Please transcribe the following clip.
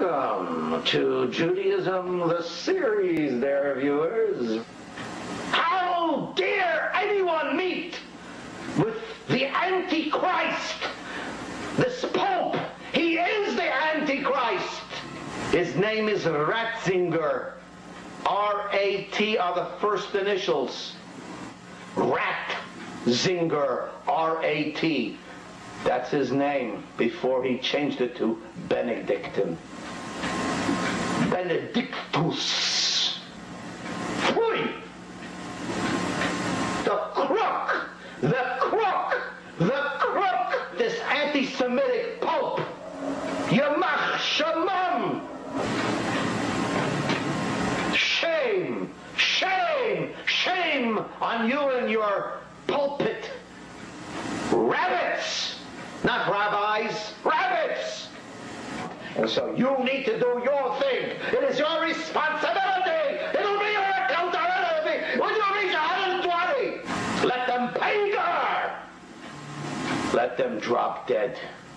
Welcome to Judaism, the series there, viewers. How dare anyone meet with the Antichrist, this Pope? He is the Antichrist. His name is Ratzinger. R-A-T are the first initials. Ratzinger, R-A-T. That's his name before he changed it to Benedictine. Benedictus. Fui! The crook! The crook! The crook! This anti-Semitic Pope! Yamach Shamam! Shame! Shame! Shame on you and your pulpit! Rabbits! Not rabbis, rabbits! And so you need to do your thing. It is your responsibility. It'll be your accountability when you reach 120. Let them pay her. Let them drop dead.